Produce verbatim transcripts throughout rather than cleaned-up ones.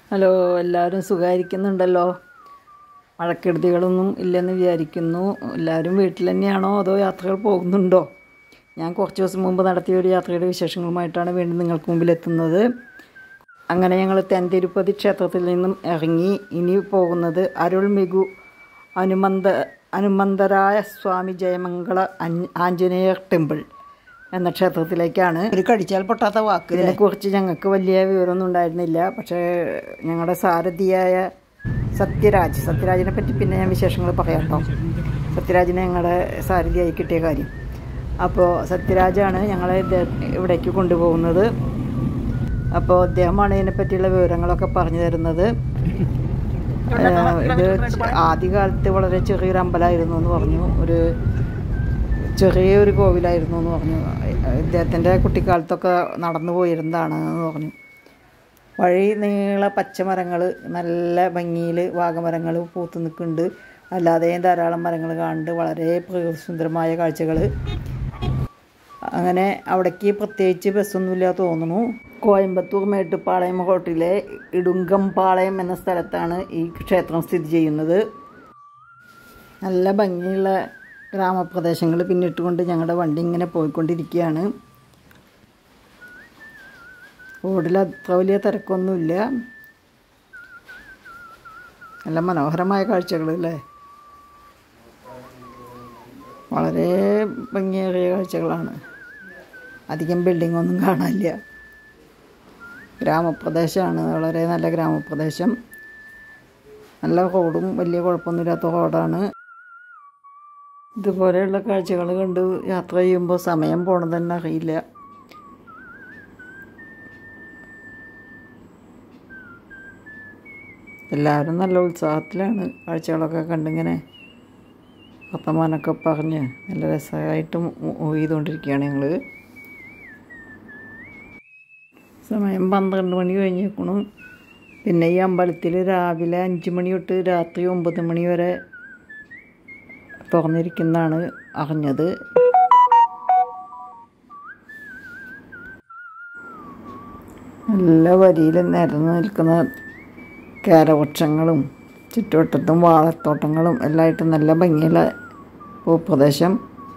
Hello, എല്ലാവരും സുഖമായിരിക്കുന്നുണ്ടല്ലോ. മഴക്കെടുതികളൊന്നും ഇല്ലെന്ന് വിചാരിക്കുന്നു. എല്ലാവരും വീട്ടിൽ തന്നെയാണോ അതോ യാത്രകൾ പോകുന്നുണ്ടോ? ഞാൻ കുറച്ച് ദിവസം മുമ്പ് നടത്തിയ ഒരു യാത്രയുടെ വിശേഷങ്ങളുമായിട്ടാണ് വീണ്ടും നിങ്ങൾക്ക് മുമ്പിലെത്തുന്നത്. അങ്ങനെ ഞങ്ങൾ തെൻതിരുപ്പതി ക്ഷേത്രത്തിൽ നിന്നും ഇറങ്ങി ഇനി പോകുന്നത് അരുൾമികു ഹനുമന്ത ഹനുമന്തരായ സ്വാമി ജയമംഗള ആഞ്ജനേയർ ടെമ്പിൾ എന്ന ക്ഷേത്രത്തിലേക്കാണ്. ഒരു കടിച്ചാൽ പൊട്ടാത്ത വാക്ക്. ഇതിനെക്കുറിച്ച് ഞങ്ങൾക്ക് വലിയ വിവരമൊന്നും ഉണ്ടായിരുന്നില്ല. പക്ഷേ ഞങ്ങളുടെ സാരഥിയായ സത്യരാജ് സത്യരാജിനെ പറ്റി പിന്നെ ഞാൻ വിശേഷങ്ങൾ പറയാം കേട്ടോ. സത്യരാജിനെ ഞങ്ങളുടെ സാരഥിയായി കിട്ടിയ കാര്യം. അപ്പോൾ സത്യരാജാണ് ഞങ്ങളെ ഇവിടേക്ക് കൊണ്ടുപോകുന്നത്. അപ്പോൾ അദ്ദേഹമാണ് ഇതിനെപ്പറ്റിയുള്ള വിവരങ്ങളൊക്കെ പറഞ്ഞു തരുന്നത്. ഇത് ആദ്യകാലത്ത് വളരെ ചെറിയൊരു അമ്പലമായിരുന്നു എന്ന് പറഞ്ഞു. ഒരു ചെറിയൊരു കോവിലായിരുന്നു എന്ന് പറഞ്ഞു. ഇദ്ദേഹത്തിൻ്റെ കുട്ടിക്കാലത്തൊക്കെ നടന്നു പോയിരുന്നതാണ് എന്ന് പറഞ്ഞു. വഴി നീള പച്ചമരങ്ങൾ, നല്ല ഭംഗിയിൽ വാഗമരങ്ങൾ പൂത്തു നിൽക്കുന്നുണ്ട്. അല്ലാതെയും ധാരാളം മരങ്ങൾ കാണുന്നുണ്ട്. വളരെ പ്രകൃതിസുന്ദരമായ കാഴ്ചകൾ. അങ്ങനെ അവിടേക്ക് പ്രത്യേകിച്ച് ബസ്സൊന്നുമില്ല തോന്നുന്നു. കോയമ്പത്തൂർ മേട്ടുപ്പാളയം റോട്ടിലെ ഇടുങ്കംപാളയം എന്ന സ്ഥലത്താണ് ഈ ക്ഷേത്രം സ്ഥിതി ചെയ്യുന്നത്. നല്ല ഭംഗിയുള്ള ഗ്രാമപ്രദേശങ്ങൾ പിന്നിട്ടുകൊണ്ട് ഞങ്ങളുടെ വണ്ടി ഇങ്ങനെ പോയിക്കൊണ്ടിരിക്കുകയാണ്. റോഡിൽ അത്ര വലിയ തിരക്കൊന്നുമില്ല. നല്ല മനോഹരമായ കാഴ്ചകൾ അല്ലേ. വളരെ ഭംഗിയേറിയ കാഴ്ചകളാണ്. അധികം ബിൽഡിങ്ങൊന്നും കാണാനില്ല. ഗ്രാമപ്രദേശമാണ്, വളരെ നല്ല ഗ്രാമപ്രദേശം. നല്ല റോഡും വലിയ കുഴപ്പമൊന്നുമില്ലാത്ത റോഡാണ്. ഇതുപോലെയുള്ള കാഴ്ചകൾ കണ്ട് യാത്ര ചെയ്യുമ്പോൾ സമയം പോണത് തന്നെ അറിയില്ല. എല്ലാവരും നല്ല ഉത്സാഹത്തിലാണ് കാഴ്ചകളൊക്കെ കണ്ടിങ്ങനെ വർത്തമാനമൊക്കെ പറഞ്ഞ് നല്ല രസമായിട്ട് ചെയ്തുകൊണ്ടിരിക്കുകയാണ് ഞങ്ങൾ. സമയം പന്ത്രണ്ട് മണി കഴിഞ്ഞേക്കണം. പിന്നെ ഈ അമ്പലത്തിൽ രാവിലെ അഞ്ച് മണി തൊട്ട് രാത്രി ഒമ്പത് മണി വരെ തുറന്നിരിക്കുന്നതാണ് അറിഞ്ഞത്. നല്ല വരിയിൽ നിരന്ന് നിൽക്കുന്ന കേരവൃക്ഷങ്ങളും ചുറ്റുവട്ടത്തും വാഴത്തോട്ടങ്ങളും എല്ലായിട്ടും നല്ല ഭംഗിയുള്ള ഭൂപ്രദേശം.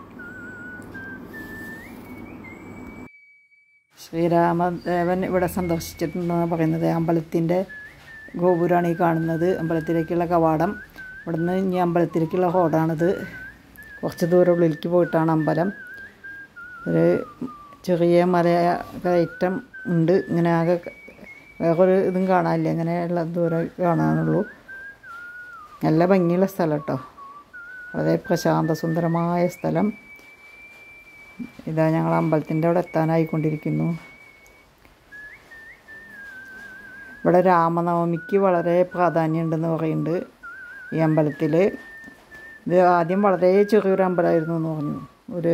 ശ്രീരാമദേവൻ ഇവിടെ സന്ദർശിച്ചിട്ടുണ്ടെന്ന് പറയുന്നത്. അമ്പലത്തിൻ്റെ ഗോപുരമാണ് ഈ കാണുന്നത്. അമ്പലത്തിലേക്കുള്ള കവാടം. ഇവിടുന്ന് ഇനി അമ്പലത്തിലേക്കുള്ള റോഡാണിത്. കുറച്ച് ദൂരം ഉള്ളിലേക്ക് പോയിട്ടാണ് അമ്പലം. ഒരു ചെറിയ മല കയറ്റം ഉണ്ട്. ഇങ്ങനെ ആകെ വേറൊരു ഇതും കാണാനില്ല. ഇങ്ങനെയുള്ള ദൂരം കാണാനുള്ളൂ. നല്ല ഭംഗിയുള്ള സ്ഥലം കേട്ടോ. വളരെ പ്രശാന്ത സുന്ദരമായ സ്ഥലം. ഇതാ ഞങ്ങൾ അമ്പലത്തിൻ്റെ അവിടെ എത്താനായിക്കൊണ്ടിരിക്കുന്നു. ഇവിടെ രാമനവമിക്ക് വളരെ പ്രാധാന്യമുണ്ടെന്ന് പറയുന്നുണ്ട് ഈ അമ്പലത്തിൽ. ഇത് ആദ്യം വളരെ ചെറിയൊരു അമ്പലമായിരുന്നു എന്ന് പറഞ്ഞു. ഒരു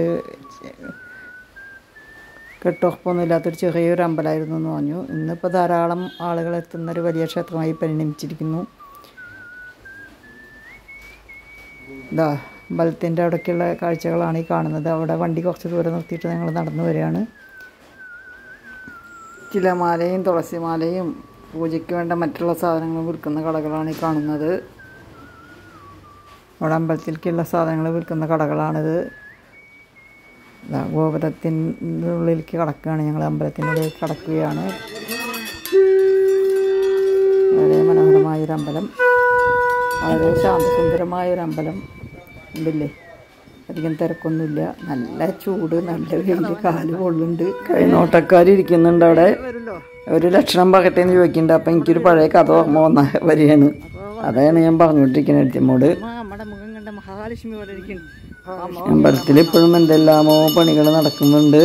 കെട്ടുറപ്പൊന്നുമില്ലാത്തൊരു ചെറിയൊരു അമ്പലമായിരുന്നു എന്ന് പറഞ്ഞു. ഇന്നിപ്പോൾ ധാരാളം ആളുകൾ എത്തുന്നൊരു വലിയ ക്ഷേത്രമായി പരിണമിച്ചിരിക്കുന്നു. ഇതാ അമ്പലത്തിൻ്റെ അവിടേക്കുള്ള കാഴ്ചകളാണ് ഈ കാണുന്നത്. അവിടെ വണ്ടി കുറച്ച് ദൂരം നിർത്തിയിട്ട് ഞങ്ങൾ നടന്നു വരികയാണ്. ചിലമാലയും തുളസിമാലയും പൂജയ്ക്ക് വേണ്ട മറ്റുള്ള സാധനങ്ങൾ വിൽക്കുന്ന കടകളാണ് ഈ കാണുന്നത്. അവിടെ അമ്പലത്തിലേക്കുള്ള സാധനങ്ങൾ വിൽക്കുന്ന കടകളാണിത്. ഗോപുരത്തിൻ്റെ ഉള്ളിലേക്ക് കടക്കുകയാണ് ഞങ്ങൾ. അമ്പലത്തിനുള്ളിലേക്ക് കടക്കുകയാണ്. വളരെ മനോഹരമായൊരമ്പലം, വളരെ ശാന്തസുന്ദരമായൊരമ്പലം ഉണ്ടല്ലേ. അധികം തിരക്കൊന്നുമില്ല. നല്ല ചൂട്, നല്ല വെയിൽ, കാല് പൊള്ളുണ്ട്. കൈനോട്ടക്കാരിയ്ക്കുന്നുണ്ട് അവിടെ. ഒരു ലക്ഷണം പറയട്ടെ എന്ന് ചോദിക്കുന്നുണ്ട്. അപ്പം എനിക്കൊരു പഴയ കഥ ഓർമ്മ വന്ന വരികയാണ്. അതാണ് ഞാൻ പറഞ്ഞുകൊണ്ടിരിക്കുന്നത് അടുത്തമ്മോട്. അമ്പലത്തിൽ ഇപ്പോഴും എന്തെല്ലാമോ പണികൾ നടക്കുന്നുണ്ട്.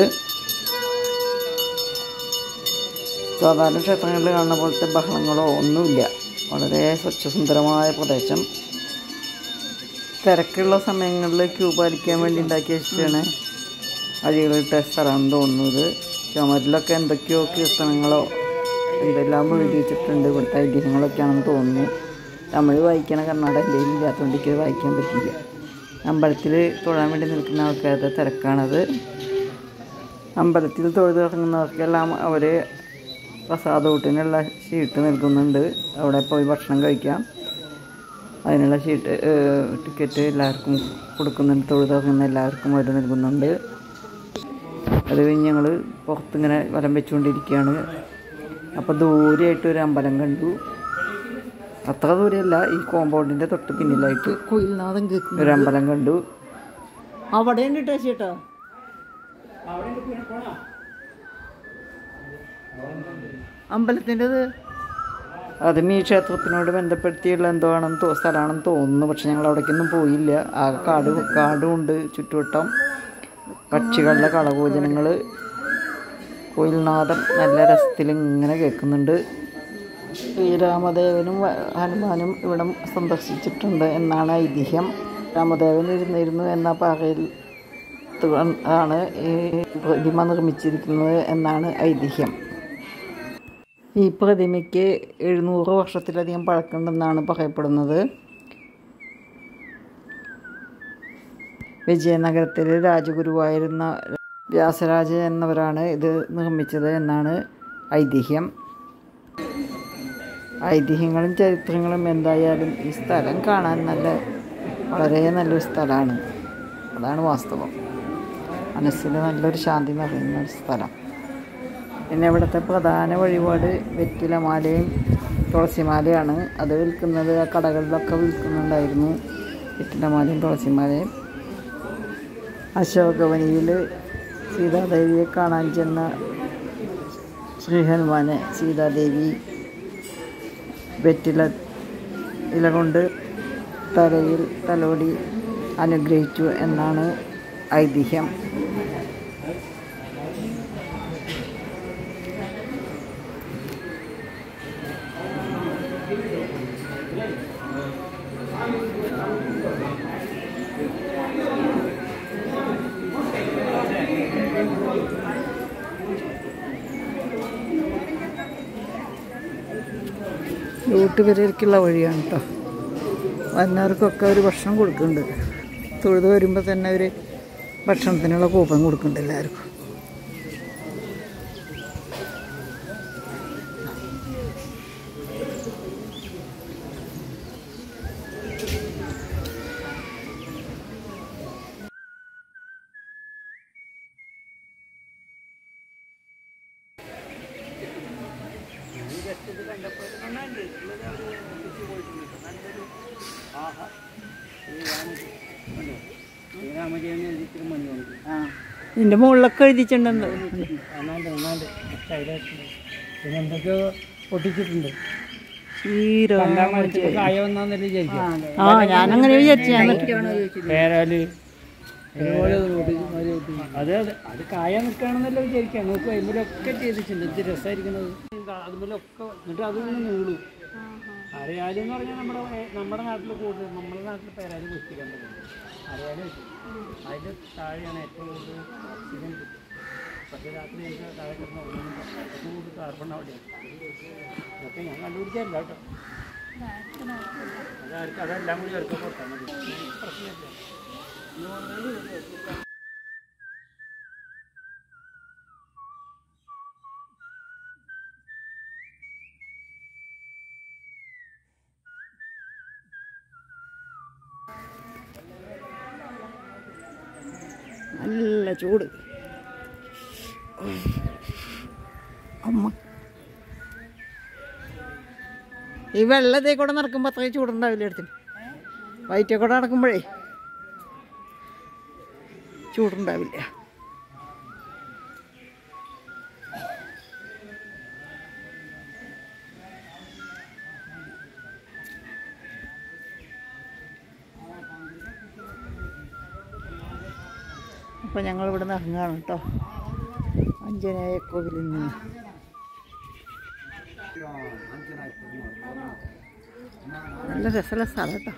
സാധാരണ ക്ഷേത്രങ്ങളിൽ കാണുന്ന പോലത്തെ ബഹളങ്ങളോ ഒന്നുമില്ല. വളരെ സ്വച്ഛസുന്ദരമായ പ്രദേശം. തിരക്കുള്ള സമയങ്ങളിൽ ക്യൂ പാലിക്കാൻ വേണ്ടി ഉണ്ടാക്കി വെച്ചിട്ടാണ് അഴികളിട്ട സ്ഥലമാണെന്ന് തോന്നുന്നത്. ചുമരിലൊക്കെ എന്തൊക്കെയോ കീർത്തനങ്ങളോ എന്തെല്ലാം എഴുതി വെച്ചിട്ടുണ്ട്. ഇവിടുത്തെ ഐതിഹ്യങ്ങളൊക്കെയാണെന്ന് തോന്നുന്നു. തമിഴ് വായിക്കണ കർണാടക എൻ്റെ ഇല്ലാത്തതുകൊണ്ട് എനിക്ക് വായിക്കാൻ പറ്റില്ല. അമ്പലത്തിൽ തൊഴാൻ വേണ്ടി നിൽക്കുന്ന ആൾക്കാരുടെ തിരക്കാണത്. അമ്പലത്തിൽ തൊഴുത് ഇറങ്ങുന്നവർക്കെല്ലാം അവർ പ്രസാദൂട്ടിനുള്ള ഷീട്ട് നൽകുന്നുണ്ട്. അവിടെ പോയി ഭക്ഷണം കഴിക്കാം. അതിനുള്ള ഷീട്ട് ടിക്കറ്റ് എല്ലാവർക്കും കൊടുക്കുന്നുണ്ട്. തൊഴുതുറങ്ങുന്ന എല്ലാവർക്കും അവർ നൽകുന്നുണ്ട്. അത് കഴിഞ്ഞ് ഞങ്ങൾ പുറത്തിങ്ങനെ വലം വെച്ചുകൊണ്ടിരിക്കുകയാണ്. അപ്പോൾ ദൂരെയായിട്ട് ഒരു അമ്പലം കണ്ടു. അത്ര ദൂരെയല്ല, ഈ കോമ്പൗണ്ടിൻ്റെ തൊട്ട് പിന്നിലായിട്ട് കുയിൽനാഥം ഒരു അമ്പലം കണ്ടു. അവിടെ ഉണ്ട് ചേട്ടാ, അമ്പലത്തിൻ്റെത്. അതും ഈ ക്ഷേത്രത്തിനോട് ബന്ധപ്പെടുത്തിയുള്ള എന്തോ ആണെന്ന് തോ സ്ഥലമാണെന്ന് തോന്നുന്നു. പക്ഷെ ഞങ്ങൾ അവിടേക്കൊന്നും പോയില്ല. ആ കാട് കാടും ഉണ്ട് ചുറ്റുവട്ടം. പക്ഷികളുടെ കളകൂജനങ്ങൾ, കുയിൽനാദം നല്ല രസത്തിൽ ഇങ്ങനെ കേൾക്കുന്നുണ്ട്. ശ്രീരാമദേവനും ഹനുമാനും ഇവിടെ സന്ദർശിച്ചിട്ടുണ്ട് എന്നാണ് ഐതിഹ്യം. രാമദേവൻ ഇരുന്നിരുന്നു എന്ന പാറയിൽ ആണ് ഈ പ്രതിമ നിർമ്മിച്ചിരിക്കുന്നത് എന്നാണ് ഐതിഹ്യം. ഈ പ്രതിമയ്ക്ക് എഴുന്നൂറ് വർഷത്തിലധികം പഴക്കമുണ്ടെന്നാണ് പറയപ്പെടുന്നത്. വിജയനഗരത്തിലെ രാജഗുരുവായിരുന്ന വ്യാസരാജ എന്നവരാണ് ഇത് നിർമ്മിച്ചത് എന്നാണ് ഐതിഹ്യം. ഐതിഹ്യങ്ങളും ചരിത്രങ്ങളും എന്തായാലും ഈ സ്ഥലം കാണാൻ നല്ല വളരെ നല്ലൊരു സ്ഥലമാണ്. അതാണ് വാസ്തവം. മനസ്സിന് നല്ലൊരു ശാന്തി നിറയുന്ന ഒരു സ്ഥലം. പിന്നെ ഇവിടുത്തെ പ്രധാന വഴിപാട് വെറ്റിലമാലയും തുളസിമാലയാണ്. അത് വിൽക്കുന്നത് ആ കടകളിലൊക്കെ വിൽക്കുന്നുണ്ടായിരുന്നു, വെറ്റിലമാലയും തുളസിമാലയും. അശോകവനിയിൽ സീതാദേവിയെ കാണാൻ ചെന്ന ശ്രീ ഹനുമാനെ സീതാദേവി വെറ്റില ഇല കൊണ്ട് തലയിൽ തലോടി അനുഗ്രഹിച്ചു എന്നാണ് ഐതിഹ്യം. ഊട്ടുപുരയ്ക്കുള്ള വഴിയാണ് കേട്ടോ. വന്നവർക്കൊക്കെ ഒരു ഭക്ഷണം കൊടുക്കുന്നുണ്ട്. തൊഴുത് വരുമ്പോൾ തന്നെ ഒരു ഭക്ഷണത്തിനുള്ള കൂപ്പൺ കൊടുക്കുന്നുണ്ട് എല്ലാവർക്കും. ഇതിൻ്റെ മുകളിലൊക്കെ എഴുതിച്ചിട്ടുണ്ട്. പിന്നെ എന്തൊക്കെയോ പൊട്ടിച്ചിട്ടുണ്ട്. ആ ഞാനങ്ങനെ വിചാരിച്ചാണ്. പേരാല് അത് അത് കായ നിൽക്കുകയാണെന്നല്ല വിചാരിക്കാം. നോക്കുക അതിലൊക്കെ ചെയ്തിട്ടുണ്ട്. എന്ത് രസമായിരിക്കുന്നത് അതുപോലൊക്കെ. എന്നിട്ട് അതൊന്നും നീളൂ. അറിയാലും എന്ന് പറഞ്ഞാൽ നമ്മുടെ നമ്മുടെ നാട്ടിൽ കൂടുതൽ നമ്മുടെ നാട്ടിൽ പേരാല് കുത്തിക്കാൻ പറ്റും. അറിയാലും അതിൻ്റെ താഴെയാണ് ഏറ്റവും കൂടുതൽ ഓക്സിജൻ കിട്ടും. പക്ഷേ രാത്രി എനിക്ക് താഴെ കിടന്ന് ഉറങ്ങുമ്പോൾ ഏറ്റവും കൂടുതൽ കാർബൺ അവിടെയാണ്. അതൊക്കെ ഞാൻ കണ്ടുപിടിക്കാറില്ല കേട്ടോ. അതാർക്ക് അതെല്ലാം കൂടി ചേർക്കാൻ കൊടുത്താൽ മതി, പ്രശ്നമില്ല. നല്ല ചൂട്. അമ്മ ഈ വെള്ളത്തെ കൂടെ നടക്കുമ്പോൾ അത്രയും ചൂടുണ്ടാവില്ല. എടുത്തിന് വയറ്റേ കൂടെ നടക്കുമ്പോഴേ ചൂടുണ്ടാവില്ല. അപ്പോൾ ഞങ്ങളിവിടെ നിന്ന് ഇറങ്ങുകയാണ് കേട്ടോ, ആഞ്ജനേയ കോവിലിൽ നിന്ന്. നല്ല രസമുള്ള സ്ഥലം കേട്ടോ.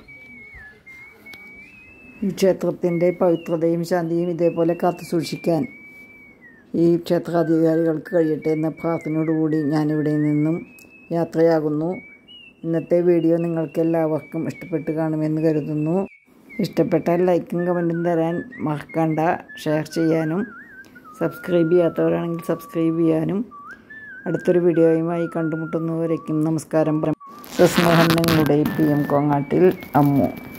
ഈ ക്ഷേത്രത്തിൻ്റെ പവിത്രതയും ശാന്തിയും ഇതേപോലെ കാത്തു സൂക്ഷിക്കാൻ ഈ ക്ഷേത്രാധികാരികൾക്ക് കഴിയട്ടെ എന്ന പ്രാർത്ഥനയോടുകൂടി ഞാനിവിടെ നിന്നും യാത്രയാകുന്നു. ഇന്നത്തെ വീഡിയോ നിങ്ങൾക്ക് എല്ലാവർക്കും ഇഷ്ടപ്പെട്ട് കാണുമെന്ന് കരുതുന്നു. ഇഷ്ടപ്പെട്ടാൽ ലൈക്കും കമൻറ്റും തരാൻ മറക്കണ്ട. ഷെയർ ചെയ്യാനും സബ്സ്ക്രൈബ് ചെയ്യാത്തവരാണെങ്കിൽ സബ്സ്ക്രൈബ് ചെയ്യാനും അടുത്തൊരു വീഡിയോയുമായി കണ്ടുമുട്ടുന്നവരേക്കും നമസ്കാരം. സസ്മോഹൻ നിങ്ങളുടെ പി എം കോങ്ങാട്ടിൽ അമ്മു.